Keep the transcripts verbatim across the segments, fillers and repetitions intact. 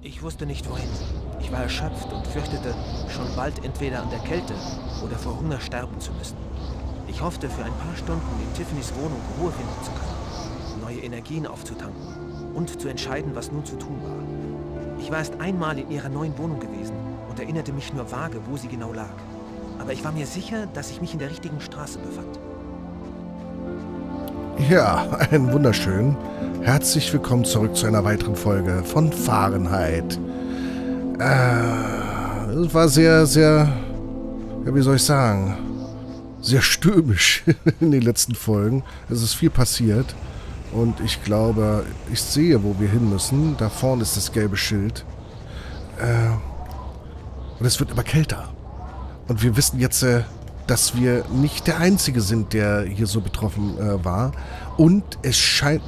Ich wusste nicht wohin. Ich war erschöpft und fürchtete, schon bald entweder an der Kälte oder vor Hunger sterben zu müssen. Ich hoffte, für ein paar Stunden in Tiffany's Wohnung Ruhe finden zu können, neue Energien aufzutanken und zu entscheiden, was nun zu tun war. Ich war erst einmal in ihrer neuen Wohnung gewesen und erinnerte mich nur vage, wo sie genau lag. Aber ich war mir sicher, dass ich mich in der richtigen Straße befand. Ja, ein wunderschön. Herzlich willkommen zurück zu einer weiteren Folge von Fahrenheit. Äh, es war sehr, sehr, ja, wie soll ich sagen, sehr stürmisch in den letzten Folgen. Es ist viel passiert und ich glaube, ich sehe, wo wir hin müssen. Da vorne ist das gelbe Schild. Äh, und es wird immer kälter. Und wir wissen jetzt, äh, dass wir nicht der Einzige sind, der hier so betroffen äh, war. Und es scheint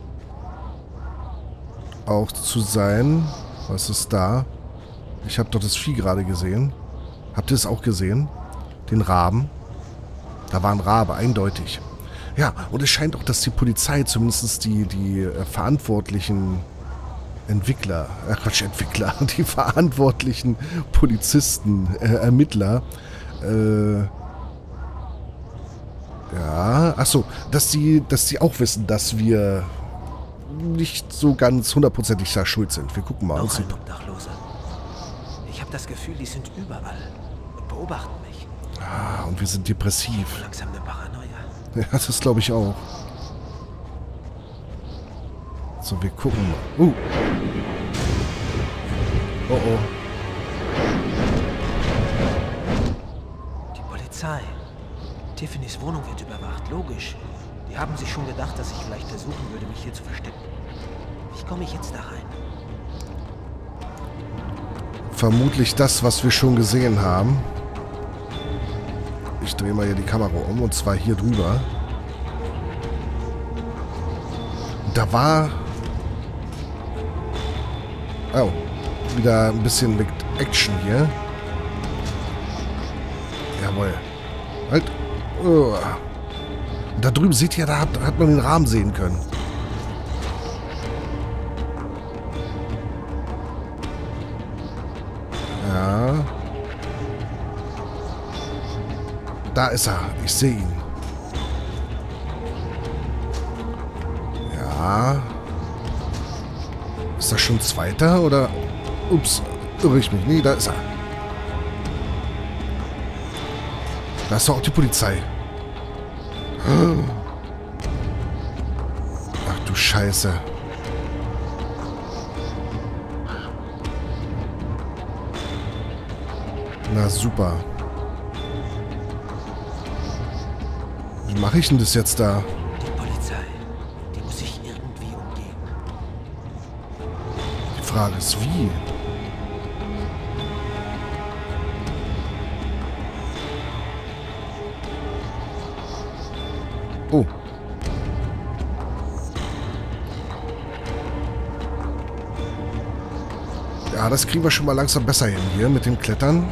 auch zu sein... Was ist da? Ich habe doch das Vieh gerade gesehen. Habt ihr es auch gesehen? Den Raben. Da war ein Rabe, eindeutig. Ja, und es scheint auch, dass die Polizei, zumindest die, die äh, verantwortlichen Entwickler, äh, Quatsch, Entwickler, die verantwortlichen Polizisten, äh, Ermittler, äh, ja, achso, dass die, dass die auch wissen, dass wir nicht so ganz hundertprozentig da schuld sind. Wir gucken mal. Noch ein Obdachloser. Ich habe das Gefühl, die sind überall und beobachten mich. Ah, und wir sind depressiv. Langsam eine Paranoia. Ja, das glaube ich auch. So, wir gucken mal. Uh. Oh, oh. Die Polizei. Tiffany's Wohnung wird überwacht, logisch. Die haben sich schon gedacht, dass ich vielleicht versuchen würde, mich hier zu verstecken. Wie komme ich jetzt da rein? Vermutlich das, was wir schon gesehen haben. Ich drehe mal hier die Kamera um, und zwar hier drüber. Da war... Oh, wieder ein bisschen mit Action hier. Jawohl. Halt. Oh. Und da drüben, seht ihr, da hat, hat man den Rahmen sehen können. Ja. Da ist er. Ich sehe ihn. Ja. Ist das schon ein zweiter, oder? Ups, irre ich mich. Nee, da ist er. Da ist doch auch die Polizei. Ach du Scheiße. Na super. Wie mache ich denn das jetzt da? Die Polizei. Die muss ich irgendwie umgehen. Die Frage ist, wie? Oh. Ja, das kriegen wir schon mal langsam besser hin hier mit dem Klettern.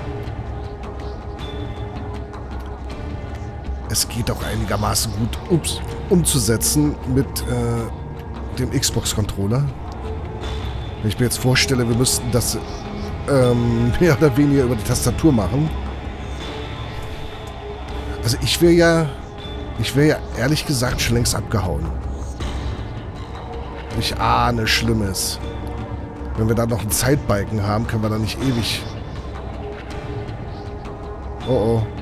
Es geht auch einigermaßen gut ups, umzusetzen mit äh, dem Xbox-Controller. Wenn ich mir jetzt vorstelle, wir müssten das ähm, mehr oder weniger über die Tastatur machen. Also ich wäre ja... Ich wäre ja ehrlich gesagt schon längst abgehauen. Ich ahne Schlimmes. Wenn wir da noch einen Zeitbalken haben, können wir da nicht ewig... Oh oh.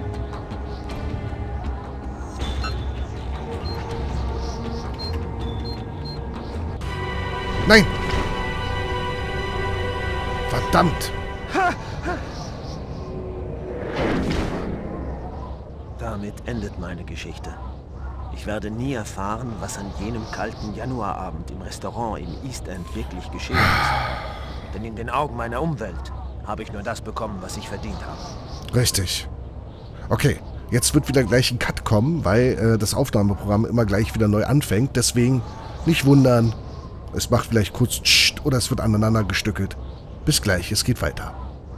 Nein! Verdammt! Damit endet meine Geschichte. Ich werde nie erfahren, was an jenem kalten Januarabend im Restaurant im East End wirklich geschehen ist. Denn in den Augen meiner Umwelt habe ich nur das bekommen, was ich verdient habe. Richtig. Okay, jetzt wird wieder gleich ein Cut kommen, weil äh, das Aufnahmeprogramm immer gleich wieder neu anfängt. Deswegen nicht wundern. Es macht vielleicht kurz Tscht oder es wird aneinander gestückelt. Bis gleich, es geht weiter.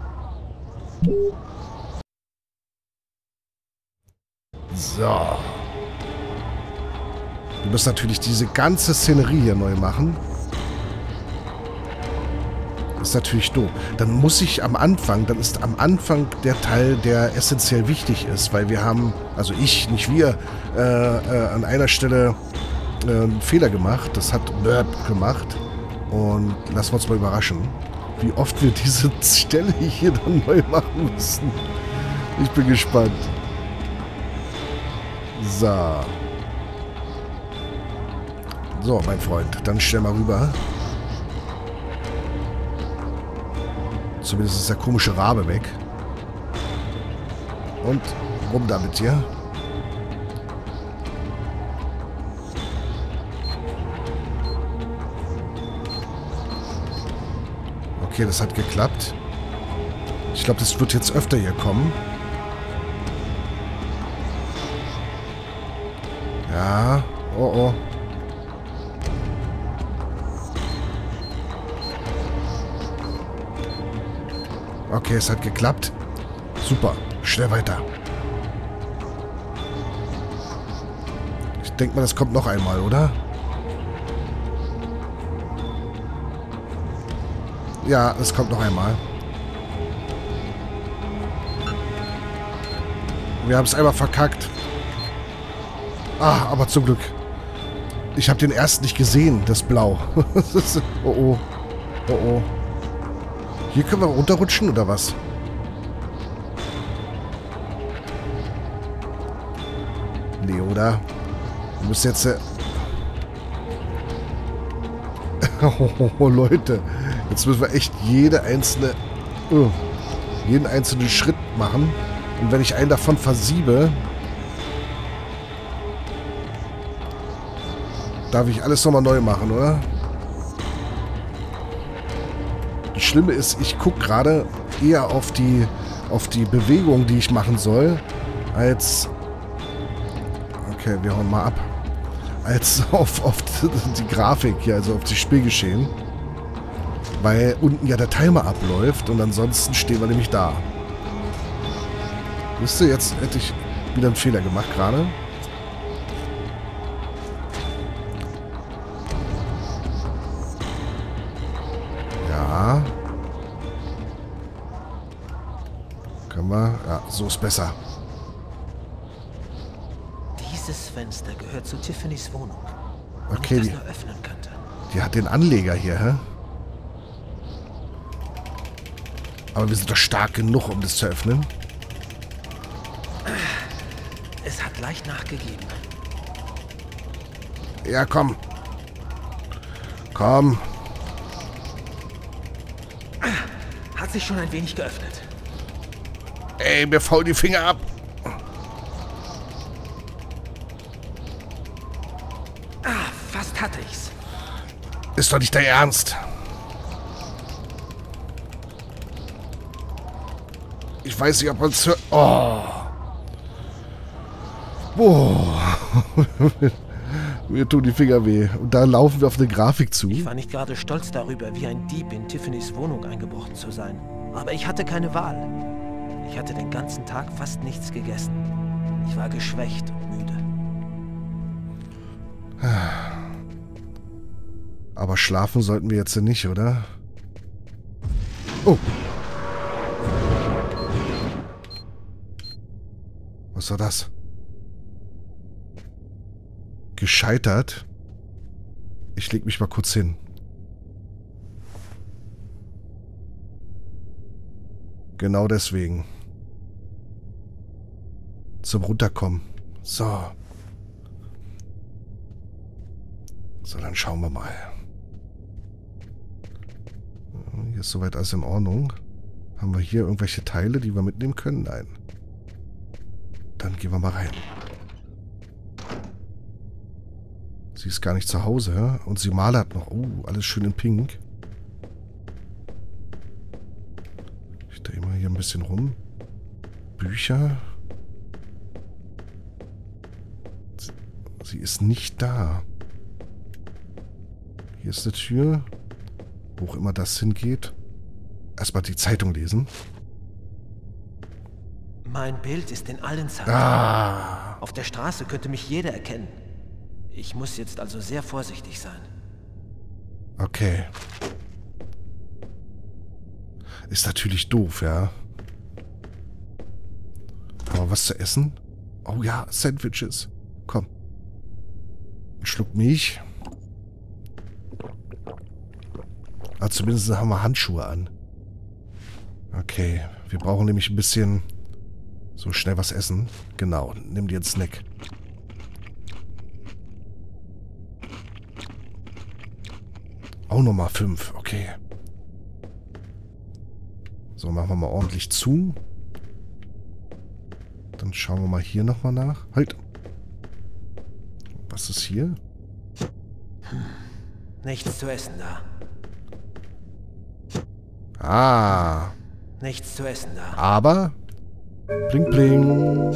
So. Wir müssen natürlich diese ganze Szenerie hier neu machen. Das ist natürlich doof. Dann muss ich am Anfang, dann ist am Anfang der Teil, der essentiell wichtig ist, weil wir haben, also ich, nicht wir, äh, äh, an einer Stelle äh, einen Fehler gemacht. Das hat Burp gemacht. Und lassen wir uns mal überraschen, wie oft wir diese Stelle hier dann neu machen müssen. Ich bin gespannt. So. So, mein Freund, dann stell mal rüber. Zumindest ist der komische Rabe weg. Und rum damit hier. Okay, das hat geklappt. Ich glaube, das wird jetzt öfter hier kommen. Ja. Oh, oh. Okay, es hat geklappt. Super. Schnell weiter. Ich denke mal, das kommt noch einmal, oder? Ja, es kommt noch einmal. Wir haben es einmal verkackt. Ah, aber zum Glück. Ich habe den ersten nicht gesehen, das Blau. Oh, oh. Oh, oh. Hier können wir runterrutschen, oder was? Nee, oder? Wir müssen jetzt... Äh oh, Leute. Jetzt müssen wir echt jede einzelne... Oh, jeden einzelnen Schritt machen. Und wenn ich einen davon versiebe... Darf ich alles nochmal neu machen, oder? Das Schlimme ist, ich gucke gerade eher auf die, auf die Bewegung, die ich machen soll, als... Okay, wir hauen mal ab. Als auf, auf die Grafik hier, also auf das Spielgeschehen. Weil unten ja der Timer abläuft und ansonsten stehen wir nämlich da. Wisst ihr, jetzt hätte ich wieder einen Fehler gemacht gerade. Ja. Können wir? Ja, so ist besser. Dieses Fenster gehört zu Tiffany's Wohnung. Okay, Wenn ich die, das nur öffnen könnte. die hat den Anleger hier, hä? Aber wir sind doch stark genug, um das zu öffnen. Es hat leicht nachgegeben. Ja, komm. Komm. Hat sich schon ein wenig geöffnet. Ey, mir faulen die Finger ab. Ah, fast hatte ich's. Ist doch nicht dein Ernst. Ich weiß nicht, ob man es hört. Oh. Boah. Mir tun die Finger weh. Und da laufen wir auf eine Grafik zu. Ich war nicht gerade stolz darüber, wie ein Dieb in Tiffany's Wohnung eingebrochen zu sein. Aber ich hatte keine Wahl. Ich hatte den ganzen Tag fast nichts gegessen. Ich war geschwächt und müde. Aber schlafen sollten wir jetzt nicht, oder? Oh. Was war das? Gescheitert? Ich leg mich mal kurz hin. Genau deswegen. Zum Runterkommen. So. So, dann schauen wir mal. Hier ist soweit alles in Ordnung. Haben wir hier irgendwelche Teile, die wir mitnehmen können? Nein. Dann gehen wir mal rein. Sie ist gar nicht zu Hause, ja? Und sie malert noch. Oh, alles schön in Pink. Ich drehe mal hier ein bisschen rum. Bücher. Sie, sie ist nicht da. Hier ist eine Tür. Wo auch immer das hingeht. Erstmal die Zeitung lesen. Mein Bild ist in allen Zeitungen. Ah. Auf der Straße könnte mich jeder erkennen. Ich muss jetzt also sehr vorsichtig sein. Okay. Ist natürlich doof, ja. Aber was zu essen? Oh ja, Sandwiches. Komm. Ein Schluck Milch. Aber zumindest haben wir Handschuhe an. Okay, wir brauchen nämlich ein bisschen... So, schnell was essen. Genau, nimm dir einen Snack. Auch nochmal fünf, okay. So, machen wir mal ordentlich zu. Dann schauen wir mal hier nochmal nach. Halt! Was ist hier? Hm. Nichts zu essen da. Ah. Nichts zu essen da. Aber... Bling, bling.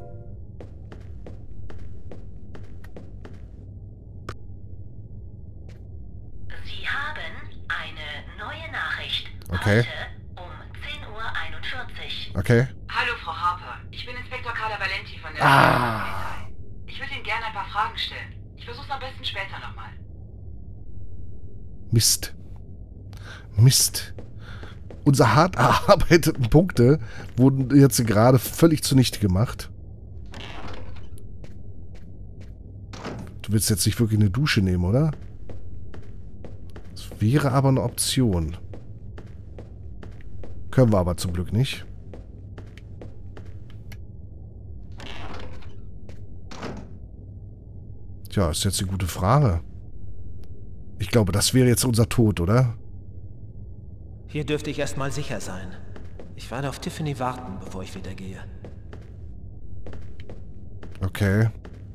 Sie haben eine neue Nachricht. Okay. Heute um zehn Uhr einundvierzig. Okay. Hallo, Frau Harper. Ich bin Inspektor Carla Valenti von der Ah. Polizei. Ich würde Ihnen gerne ein paar Fragen stellen. Ich versuche es am besten später nochmal. Mist. Mist. Unsere hart erarbeiteten Punkte wurden jetzt gerade völlig zunichte gemacht. Du willst jetzt nicht wirklich eine Dusche nehmen, oder? Das wäre aber eine Option. Können wir aber zum Glück nicht. Tja, ist jetzt eine gute Frage. Ich glaube, das wäre jetzt unser Tod, oder? Hier dürfte ich erstmal sicher sein. Ich werde auf Tiffany warten, bevor ich wieder gehe. Okay.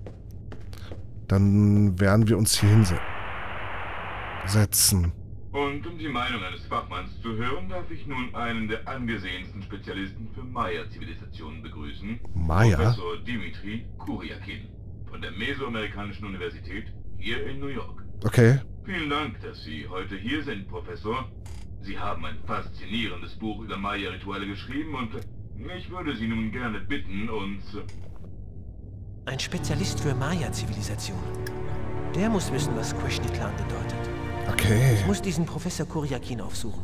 Dann werden wir uns hier hinsetzen. Und um die Meinung eines Fachmanns zu hören, darf ich nun einen der angesehensten Spezialisten für Maya-Zivilisationen begrüßen. Maya? Professor Dimitri Kuryakin von der Mesoamerikanischen Universität hier in New York. Okay. Vielen Dank, dass Sie heute hier sind, Professor. Sie haben ein faszinierendes Buch über Maya-Rituale geschrieben und ich würde Sie nun gerne bitten, uns... Ein Spezialist für Maya-Zivilisation. Der muss wissen, was Krishniklan bedeutet. Okay. Ich muss diesen Professor Kuryakin aufsuchen.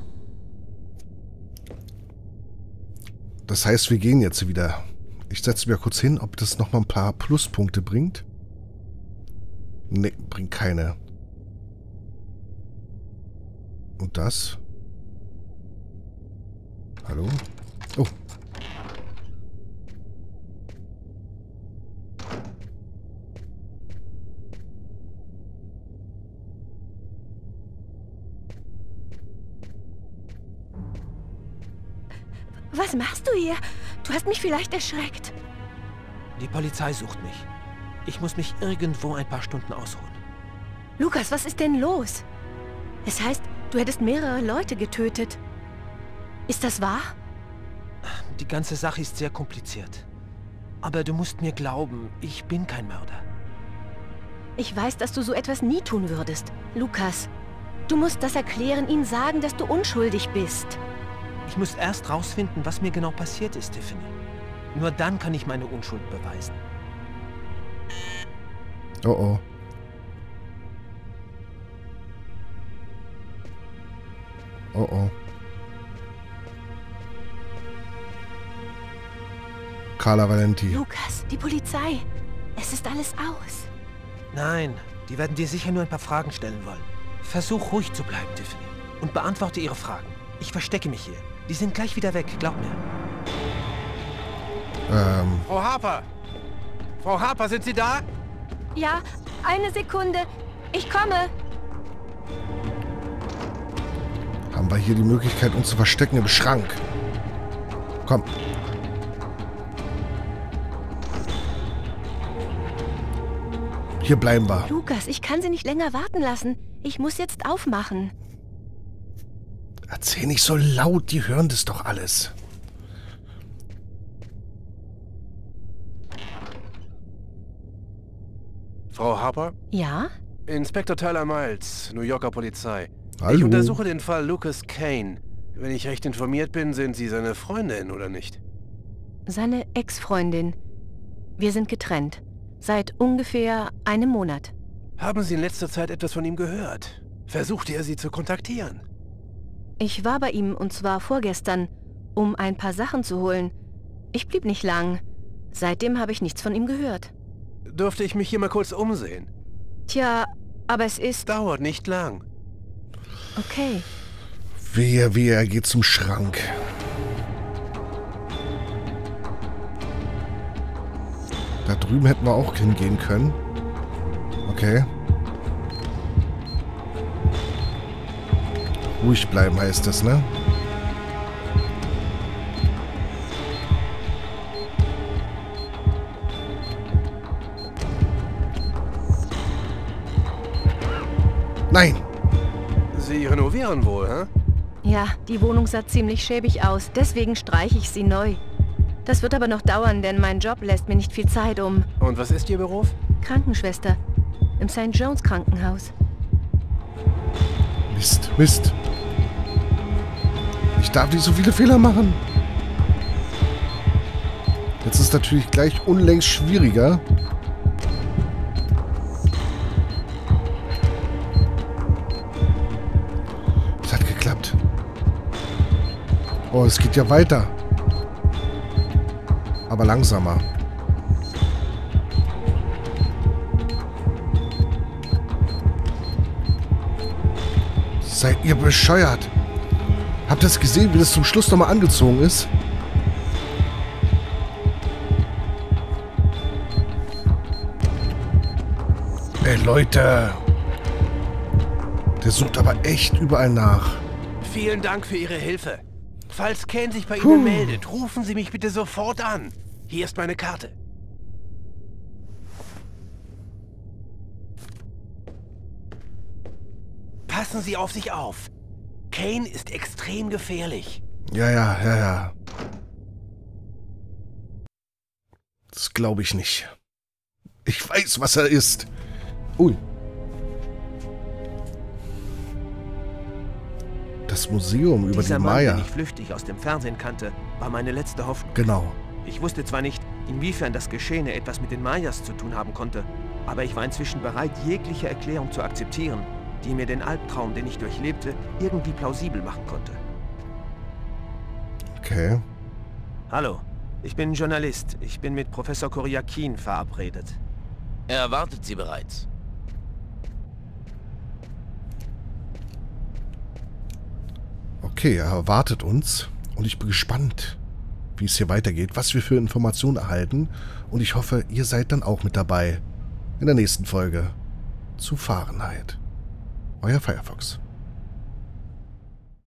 Das heißt, wir gehen jetzt wieder. Ich setze mir kurz hin, ob das nochmal ein paar Pluspunkte bringt. Ne, bringt keine. Und das? Hallo? Oh. Was machst du hier? Du hast mich vielleicht erschreckt. Die Polizei sucht mich. Ich muss mich irgendwo ein paar Stunden ausruhen. Lukas, was ist denn los? Es heißt, du hättest mehrere Leute getötet. Ist das wahr? Die ganze Sache ist sehr kompliziert. Aber du musst mir glauben, ich bin kein Mörder. Ich weiß, dass du so etwas nie tun würdest. Lukas, du musst das erklären, ihnen sagen, dass du unschuldig bist. Ich muss erst rausfinden, was mir genau passiert ist, Tiffany. Nur dann kann ich meine Unschuld beweisen. Oh oh. Oh oh. Carla Valenti. Lukas, die Polizei. Es ist alles aus. Nein, die werden dir sicher nur ein paar Fragen stellen wollen. Versuch ruhig zu bleiben, Tiffany. Und beantworte ihre Fragen. Ich verstecke mich hier. Die sind gleich wieder weg, glaub mir. Ähm. Frau Harper! Frau Harper, sind Sie da? Ja, eine Sekunde. Ich komme. Haben wir hier die Möglichkeit, uns zu verstecken im Schrank? Komm. Hier bleiben wir. Lukas, ich kann sie nicht länger warten lassen. Ich muss jetzt aufmachen. Erzähl nicht so laut, die hören das doch alles. Frau Harper? Ja? Inspektor Tyler Miles, New Yorker Polizei. Hallo. Ich untersuche den Fall Lucas Kane. Wenn ich recht informiert bin, sind Sie seine Freundin, oder nicht? Seine Ex-Freundin. Wir sind getrennt. Seit ungefähr einem Monat. Haben Sie in letzter Zeit etwas von ihm gehört? Versuchte er Sie zu kontaktieren? Ich war bei ihm, und zwar vorgestern, um ein paar Sachen zu holen. Ich blieb nicht lang. Seitdem habe ich nichts von ihm gehört. Dürfte ich mich hier mal kurz umsehen? Tja, aber es ist... Dauert nicht lang. Okay. Wehe, wehe, er geht zum Schrank. Da drüben hätten wir auch hingehen können. Okay. Ruhig bleiben heißt das, ne? Nein! Sie renovieren wohl, hä? Ja, die Wohnung sah ziemlich schäbig aus, deswegen streiche ich sie neu. Das wird aber noch dauern, denn mein Job lässt mir nicht viel Zeit um. Und was ist Ihr Beruf? Krankenschwester. Im Saint John's Krankenhaus. Mist, Mist. Ich darf nicht so viele Fehler machen. Jetzt ist natürlich gleich unlängst schwieriger. Es hat geklappt. Oh, es geht ja weiter. Aber langsamer. Seid ihr bescheuert? Habt ihr das gesehen, wie das zum Schluss nochmal angezogen ist? Ey, Leute. Der sucht aber echt überall nach. Vielen Dank für Ihre Hilfe. Falls Kane sich bei Puh. Ihnen meldet, rufen Sie mich bitte sofort an. Hier ist meine Karte. Passen Sie auf sich auf. Kane ist extrem gefährlich. Ja, ja, ja, ja. Das glaube ich nicht. Ich weiß, was er ist. Ui. Das Museum über Dieser die Mann, Maya. den ich flüchtig aus dem Fernsehen kannte, war meine letzte Hoffnung. Genau. Ich wusste zwar nicht, inwiefern das Geschehene etwas mit den Mayas zu tun haben konnte, aber ich war inzwischen bereit, jegliche Erklärung zu akzeptieren, die mir den Albtraum, den ich durchlebte, irgendwie plausibel machen konnte. Okay. Hallo, ich bin Journalist. Ich bin mit Professor Koryakin verabredet. Er erwartet Sie bereits. Okay, er erwartet uns. Und ich bin gespannt, wie es hier weitergeht, was wir für Informationen erhalten. Und ich hoffe, ihr seid dann auch mit dabei in der nächsten Folge zu Fahrenheit. Euer Firefox.